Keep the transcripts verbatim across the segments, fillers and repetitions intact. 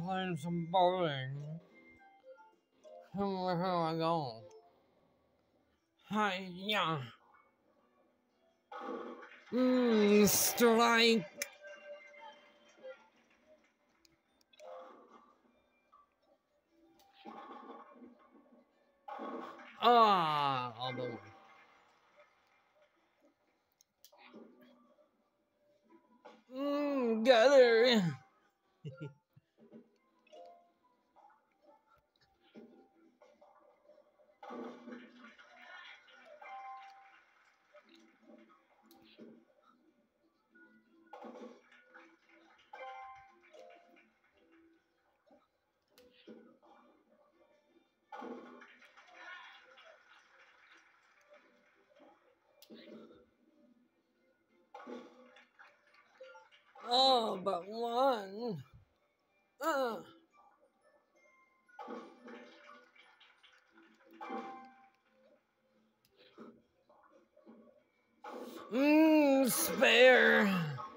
playing some bowling. Where do I go? Hi, yeah. Mmm, strike. Ah, all the way. Mmm, got her. Oh, but one. Ah. Mmm, spare.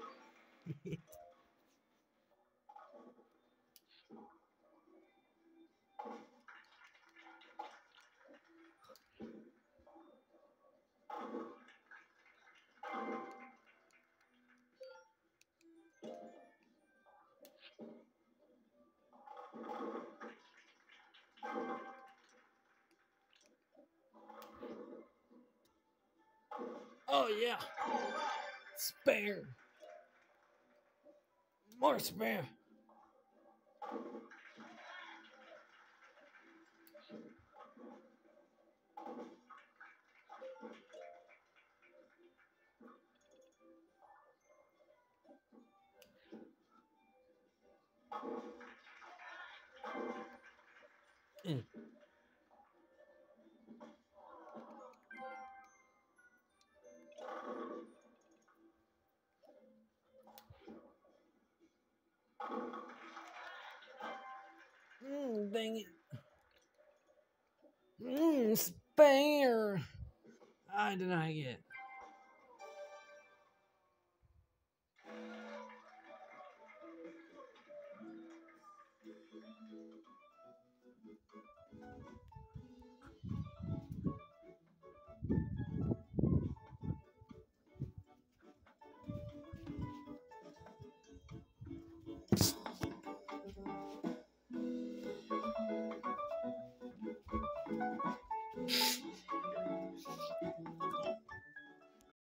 Oh, yeah. Spare. More spare. Mm. Mm, dang it. Mmm, spare. I did not get.